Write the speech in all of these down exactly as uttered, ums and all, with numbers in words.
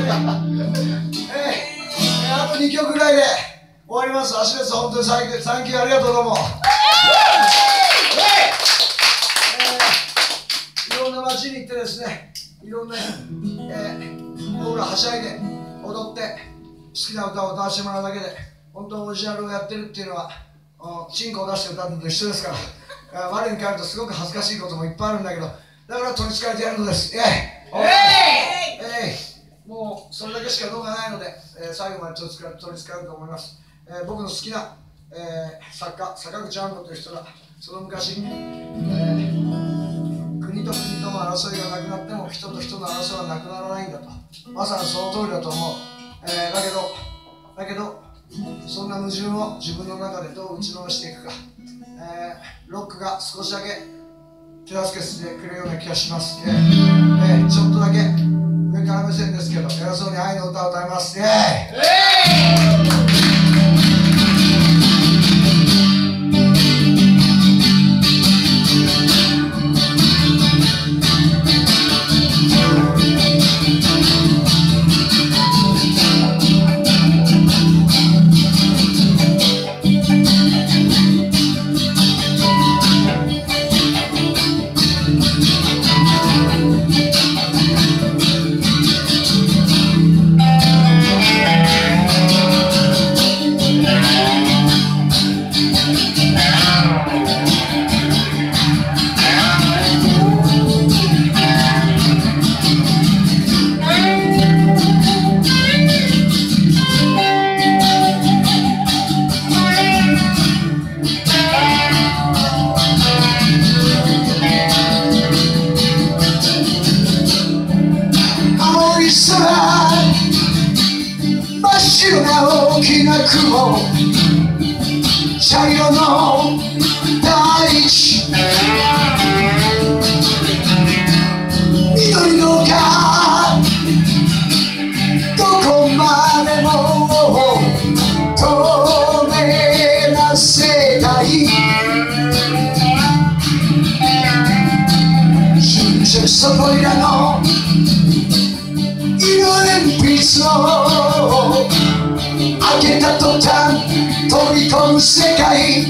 あとにきょくぐらいで終わります。足です。本当にサンキュー、サンキュー、ありがとう。どうも。いろんな街に行ってですね、いろんな、えー、僕らはしゃいで踊って好きな歌を歌わせてもらうだけで、本当オリジナルをやってるっていうのはチンコを出して歌うのと一緒ですから、我に返るとすごく恥ずかしいこともいっぱいあるんだけど、だから取りつかれてやるのです。イエイえいもうそれだけしか動画ないので、えー、最後まで取りつかれ取りつかれると思います。えー、僕の好きな、えー、作家、坂口安吾という人がその昔、えー、国と国との争いがなくなっても人と人の争いはなくならないんだと、まさにその通りだと思う。えー、だけどだけどそんな矛盾を自分の中でどう打ちのめしていくか、えー、ロックが少しだけ手助けしてくれるような気がします。えーえー、ちょっとだけ上から目線ですけど、偉そうに愛の歌を歌います。イエーイ大きな雲、茶色の大地、緑のがどこまでも透明な世界、純白そこいらの色鉛筆を開けた途端飛び込む世界、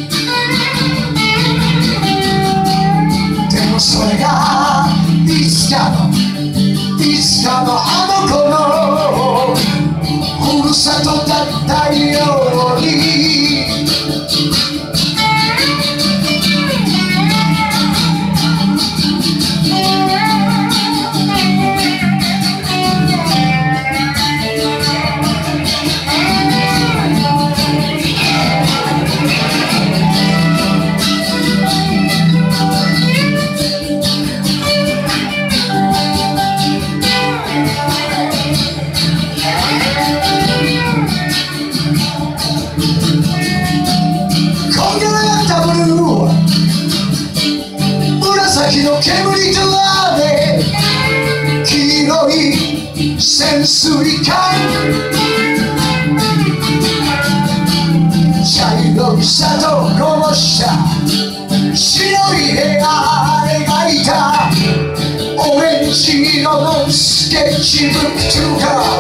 でもそれがいつかのいつかのあの子のふるさとだったように、紫の煙と雨、黄色い潜水艦、茶色い砂糖こぼした白い部屋描いたオレンジ色のスケッチブックとか、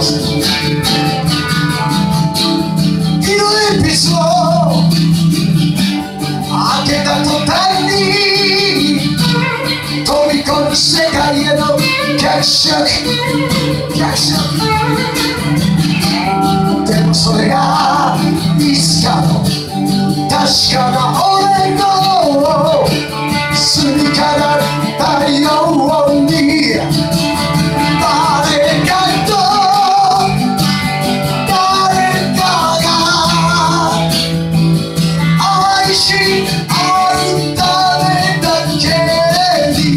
色鉛筆を開けた途端に飛び込む世界への脚色、脚色、でもそれがいつかの確かな俺の住みかだったように、誰かと誰かが愛し合うためだけに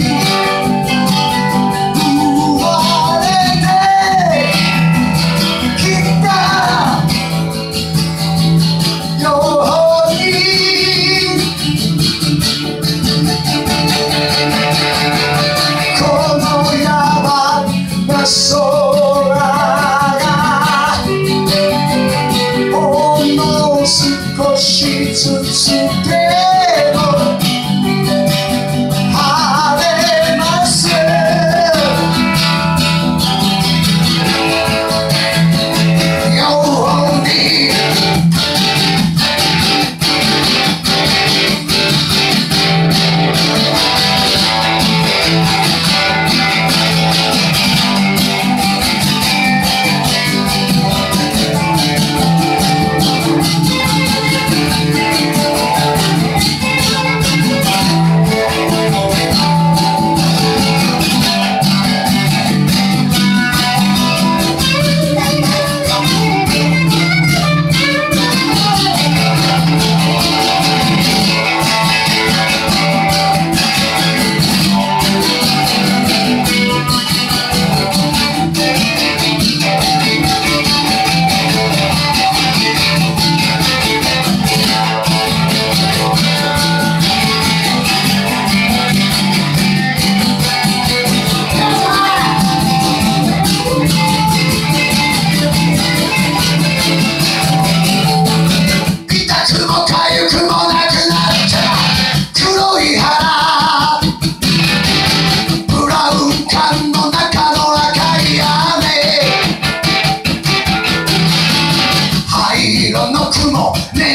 生まれてきたように、この山の空がほんの少しずつでも晴れます。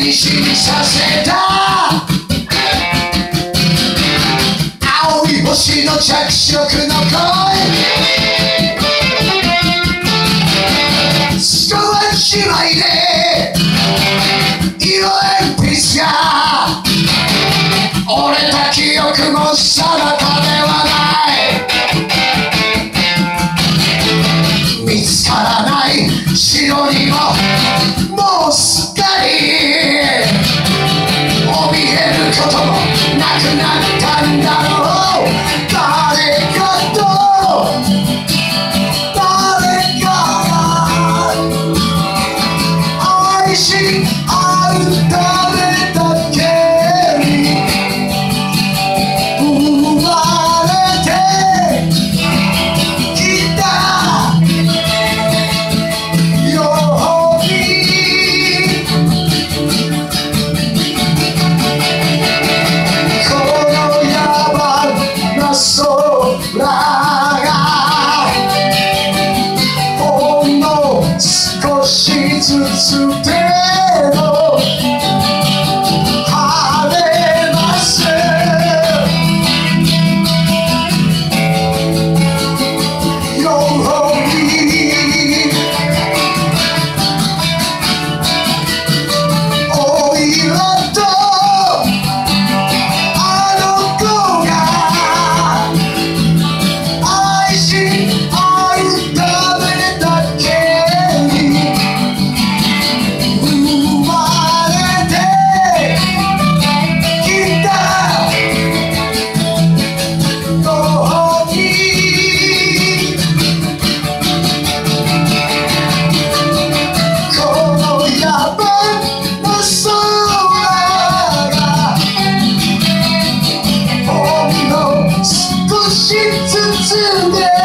に死にさせた青い星の着色の声人は一枚で色鉛筆が折れた記憶も定かではない見つからない城にももうすっかり怯えることもなくなったんだろう誰かと誰かが愛し合うためだけに生まれてきたようにこの山の空がほんの少しずつでも晴れますようにおいらとあの子が愛し合うためだけに生まれてきたようにこの山の空がほんの少しずつで